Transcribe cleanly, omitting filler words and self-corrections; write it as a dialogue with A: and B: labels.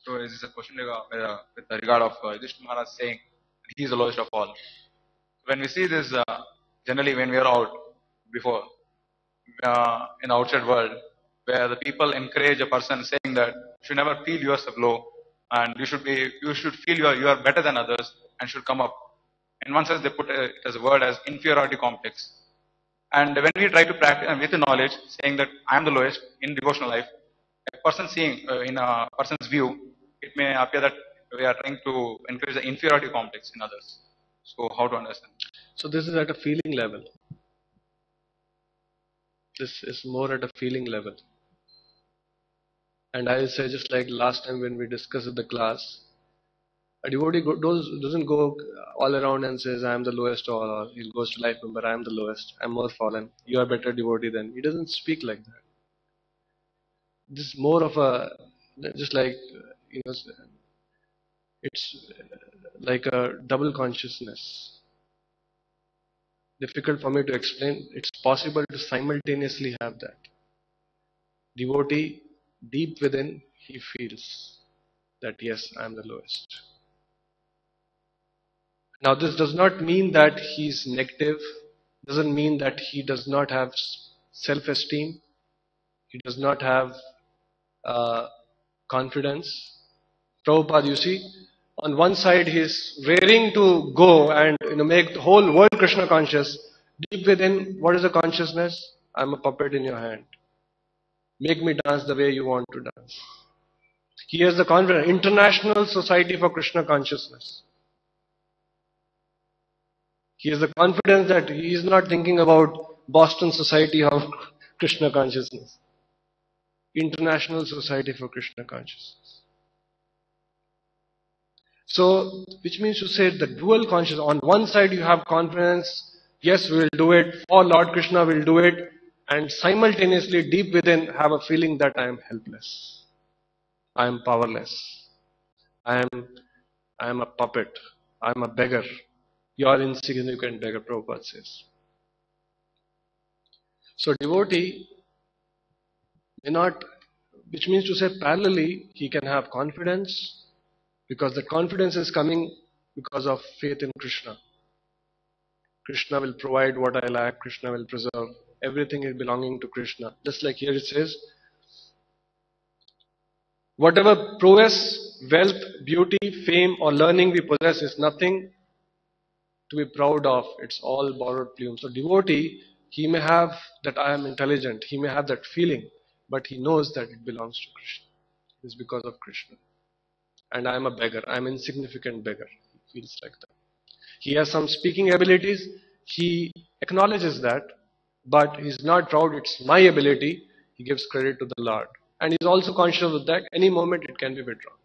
A: So is this a question with the regard of Yudhishthira Maharaj saying he is the lowest of all? When we see this, generally when we are out before, in the outside world, where the people encourage a person saying that you should never feel yourself low, and you should feel you are better than others and should come up. In one sense, they put it as a word as inferiority complex. And when we try to practice with the knowledge, saying that I am the lowest in devotional life, a person seeing in a person's view, it may appear that we are trying to increase the inferiority complex in others. So how to understand?
B: So this is at a feeling level. This is more at a feeling level. And I will say, just like last time when we discussed in the class, a devotee doesn't go all around and says, I am the lowest of all, or he goes to life member, I am the lowest, I am more fallen, you are better devotee than me. He doesn't speak like that. This is more of a, just like, it's like a double consciousness. Difficult for me to explain. It's possible to simultaneously have that. Devotee, deep within, he feels that yes, I am the lowest. Now this does not mean that he is negative, doesn't mean that he does not have self-esteem, he does not have confidence. Prabhupada, you see, on one side he is raring to go and make the whole world Krishna conscious. Deep within, what is the consciousness? I am a puppet in your hand. Make me dance the way you want to dance. He has the confidence. International Society for Krishna Consciousness. He has the confidence that he is not thinking about Boston Society of Krishna Consciousness. International Society for Krishna Consciousness. So, which means to say the dual consciousness. On one side you have confidence, yes, we will do it, for Lord Krishna will do it, and simultaneously deep within have a feeling that I am helpless. I am powerless. I am a puppet. I am a beggar. You are insignificant beggar, Prabhupada says. So devotee may not, which means to say parallelly, he can have confidence, because the confidence is coming because of faith in Krishna. Krishna will provide what I lack, Krishna will preserve. Everything is belonging to Krishna. Just like here it says, whatever prowess, wealth, beauty, fame or learning we possess is nothing to be proud of. It's all borrowed plume. So devotee, he may have that I am intelligent, he may have that feeling, but he knows that it belongs to Krishna. It is because of Krishna. And I am a beggar, I am an insignificant beggar. He feels like that. He has some speaking abilities, he acknowledges that, but he is not proud, it's my ability. He gives credit to the Lord. And he is also conscious of that, any moment it can be withdrawn.